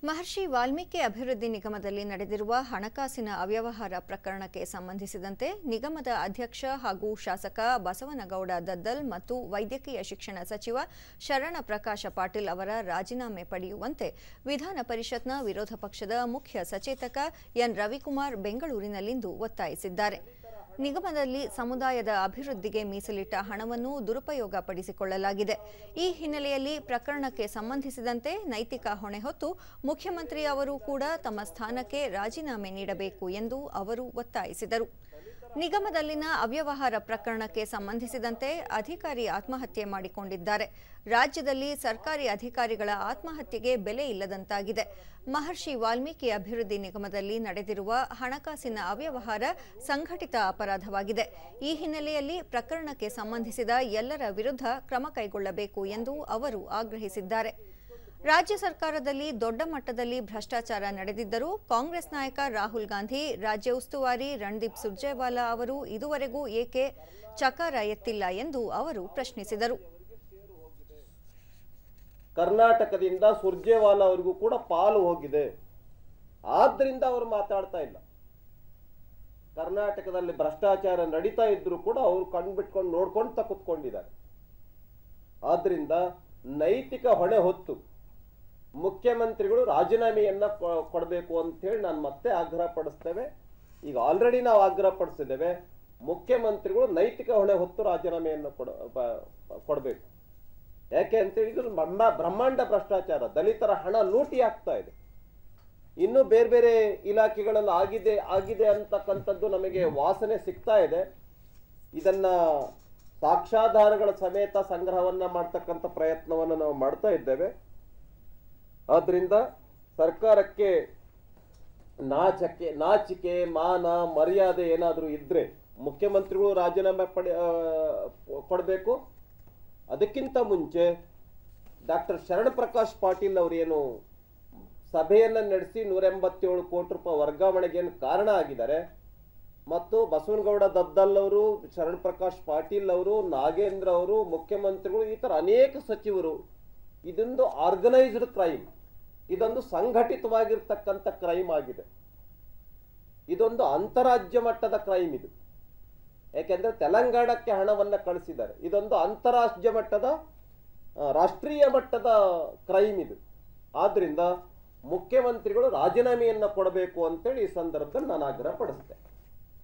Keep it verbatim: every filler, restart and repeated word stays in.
ಮಹರ್ಷಿ ವಾಲ್ಮೀಕಿ ಅಭಿವೃದ್ಧಿ ನಿಗಮದಲ್ಲಿ ನಡೆದಿರುವ ಹಣಕಾಸಿನ ಅವ್ಯವಹಾರ ಪ್ರಕರಣಕ್ಕೆ ಸಂಬಂಧಿಸಿದಂತೆ ನಿಗಮದ ಅಧ್ಯಕ್ಷ ಹಾಗೂ ಶಾಸಕ ಬಸವನಗೌಡ ದದ್ದಲ್ ಮತ್ತು ವೈದ್ಯಕೀಯ ಶಿಕ್ಷಣ ಸಚಿವ ಶರಣ ಪ್ರಕಾಶ ಪಾಟೀಲ್ ಅವರ ರಾಜೀನಾಮೆ ಪಡೆಯುವಂತೆ ವಿಧಾನ ಪರಿಷತ್ನ ವಿರೋಧ ಪಕ್ಷದ ಮುಖ್ಯ ಸಚೇತಕ ಎನ್ ರವಿಕುಮಾರ್ ಬೆಂಗಳೂರಿನಲ್ಲಿಂದು ಒತ್ತಾಯಿಸಿದ್ದಾರೆ. ನಿಗಮದಲ್ಲಿ ಸಮುದಾಯದ ಅಭಿವೃದ್ಧಿಗೆ ಮೀಸಲಿಟ್ಟ ಹಣವನ್ನು ದುರುಪಯೋಗ ಪಡಿಸಿಕೊಳ್ಳಲಾಗಿದೆ. ಈ ಹಿನ್ನೆಲೆಯಲ್ಲಿ ಪ್ರಕರಣಕ್ಕೆ ಸಂಬಂಧಿಸಿದಂತೆ ನೈತಿಕ ಹೊಣೆ ಹೊತ್ತು ಮುಖ್ಯಮಂತ್ರಿ ಅವರು ಕೂಡ ತಮ್ಮ ಸ್ಥಾನಕ್ಕೆ ರಾಜೀನಾಮೆ ನೀಡಬೇಕು ಎಂದು ಅವರು ಒತ್ತಾಯಿಸಿದರು. ನಿಗಮದಲ್ಲಿನ ಅವ್ಯವಹಾರ ಪ್ರಕರಣಕ್ಕೆ ಸಂಬಂಧಿಸಿದಂತೆ ಅಧಿಕಾರಿ ಆತ್ಮಹತ್ಯೆ ಮಾಡಿಕೊಂಡಿದ್ದಾರೆ. ರಾಜ್ಯದಲ್ಲಿ ಸರ್ಕಾರಿ ಅಧಿಕಾರಿಗಳ ಆತ್ಮಹತ್ಯೆಗೆ ಬೆಲೆ ಇಲ್ಲದಂತಾಗಿದೆ. ಮಹರ್ಷಿ ವಾಲ್ಮೀಕಿ ಅಭಿವೃದ್ಧಿ ನಿಗಮದಲ್ಲಿ ನಡೆದಿರುವ ಹಣಕಾಸಿನ ಅವ್ಯವಹಾರ ಸಂಘಟಿತ ಅಪರಾಧವಾಗಿದೆ. ಈ ಹಿನ್ನೆಲೆಯಲ್ಲಿ ಪ್ರಕರಣಕ್ಕೆ ಸಂಬಂಧಿಸಿದ ಎಲ್ಲರ ವಿರುದ್ಧ ಕ್ರಮ ಕೈಗೊಳ್ಳಬೇಕು ಎಂದು ಅವರು ಆಗ್ರಹಿಸಿದ್ದಾರೆ. ರಾಜ್ಯ ಸರ್ಕಾರದಲ್ಲಿ ದೊಡ್ಡ ಮಟ್ಟದಲ್ಲಿ ಭ್ರಷ್ಟಾಚಾರ ನಡೆದಿದ್ದರೂ ಕಾಂಗ್ರೆಸ್ ನಾಯಕ ರಾಹುಲ್ ಗಾಂಧಿ, ರಾಜ್ಯ ಉಸ್ತುವಾರಿ ರಣದೀಪ್ ಸುರ್ಜೇವಾಲಾ ಅವರು ಇದುವರೆಗೂ ಏಕೆ ಚಕಾರ ಎತ್ತಿಲ್ಲ ಎಂದು ಅವರು ಪ್ರಶ್ನಿಸಿದರು. ಕರ್ನಾಟಕದಿಂದ ಸುರ್ಜೇವಾಲಾ ಅವರಿಗೂ ಕೂಡ ಪಾಲು ಹೋಗಿದೆ, ಆದ್ರಿಂದ ಅವರು ಮಾತಾಡ್ತಾ ಇಲ್ಲ. ಕರ್ನಾಟಕದಲ್ಲಿ ಭ್ರಷ್ಟಾಚಾರ ನಡೀತಾ ಇದ್ರು ಕೂಡ ಅವರು ಕಣ್ಬಿಟ್ಕೊಂಡು ನೋಡ್ಕೊಂಡು ಕೂತ್ಕೊಂಡಿದ್ದಾರೆ. ಆದ್ರಿಂದ ನೈತಿಕ ಹೊಣೆ ಹೊತ್ತು ಮುಖ್ಯಮಂತ್ರಿಗಳು ರಾಜೀನಾಮೆಯನ್ನ ಕೊಡಬೇಕು ಅಂತ ಹೇಳಿ ನಾನು ಮತ್ತೆ ಆಗ್ರಹ ಪಡಿಸ್ತೇವೆ. ಈಗ ಆಲ್ರೆಡಿ ನಾವು ಆಗ್ರಹ ಪಡಿಸಿದ್ದೇವೆ. ಮುಖ್ಯಮಂತ್ರಿಗಳು ನೈತಿಕ ಹೊಣೆ ಹೊತ್ತು ರಾಜೀನಾಮೆಯನ್ನು ಕೊಡ ಕೊಡಬೇಕು. ಯಾಕೆ ಅಂತ ಹೇಳಿದ್ರೆ ಬ್ರಹ್ಮಾಂಡ ಭ್ರಷ್ಟಾಚಾರ, ದಲಿತರ ಹಣ ಲೂಟಿ ಆಗ್ತಾ ಇದೆ. ಇನ್ನು ಬೇರೆ ಬೇರೆ ಇಲಾಖೆಗಳಲ್ಲಿ ಆಗಿದೆ ಆಗಿದೆ ಅಂತಕ್ಕಂಥದ್ದು ನಮಗೆ ವಾಸನೆ ಸಿಗ್ತಾ ಇದೆ. ಇದನ್ನ ಸಾಕ್ಷ್ಯಾಧಾರಗಳ ಸಮೇತ ಸಂಗ್ರಹವನ್ನ ಮಾಡ್ತಕ್ಕಂಥ ಪ್ರಯತ್ನವನ್ನು ನಾವು ಮಾಡ್ತಾ ಇದ್ದೇವೆ. ಆದ್ರಿಂದ ಸರ್ಕಾರಕ್ಕೆ ನಾಚಕೆ ನಾಚಿಕೆ ಮಾನ ಮರ್ಯಾದೆ ಏನಾದರೂ ಇದ್ರೆ ಮುಖ್ಯಮಂತ್ರಿಗಳು ರಾಜೀನಾಮೆ ಪಡೆ ಕೊಡಬೇಕು. ಅದಕ್ಕಿಂತ ಮುಂಚೆ ಡಾಕ್ಟರ್ ಶರಣ ಪ್ರಕಾಶ್ ಪಾಟೀಲ್ ಅವರೇನು ಸಭೆಯನ್ನ ನಡೆಸಿ ನೂರ ಎಂಬತ್ತೇಳು ಕೋಟಿ ರೂಪಾಯಿ ವರ್ಗಾವಣೆಗೆ ಏನು ಕಾರಣ ಆಗಿದ್ದಾರೆ, ಮತ್ತು ಬಸವನಗೌಡ ದದ್ದಲ್ ಅವರು, ಶರಣ ಪ್ರಕಾಶ್ ಪಾಟೀಲ್ ಅವರು, ನಾಗೇಂದ್ರ ಅವರು, ಮುಖ್ಯಮಂತ್ರಿಗಳು, ಈ ತರ ಅನೇಕ ಸಚಿವರು, ಇದೊಂದು ಆರ್ಗನೈಸ್ಡ್ ಕ್ರೈಮ್, ಇದೊಂದು ಸಂಘಟಿತವಾಗಿರ್ತಕ್ಕಂಥ ಕ್ರೈಮ್ ಆಗಿದೆ. ಇದೊಂದು ಅಂತಾರಾಜ್ಯ ಮಟ್ಟದ ಕ್ರೈಮ್ ಇದು. ಯಾಕೆಂದ್ರೆ ತೆಲಂಗಾಣಕ್ಕೆ ಹಣವನ್ನ ಕಳಿಸಿದ್ದಾರೆ. ಇದೊಂದು ಅಂತಾರಾಜ್ಯ ಮಟ್ಟದ ರಾಷ್ಟ್ರೀಯ ಮಟ್ಟದ ಕ್ರೈಮ್ ಇದು. ಆದ್ರಿಂದ ಮುಖ್ಯಮಂತ್ರಿಗಳು ರಾಜೀನಾಮೆಯನ್ನ ಕೊಡಬೇಕು ಅಂತೇಳಿ ಈ ಸಂದರ್ಭದಲ್ಲಿ ನಾನು ಆಗ್ರಹ ಪಡಿಸ್ತೇನೆ.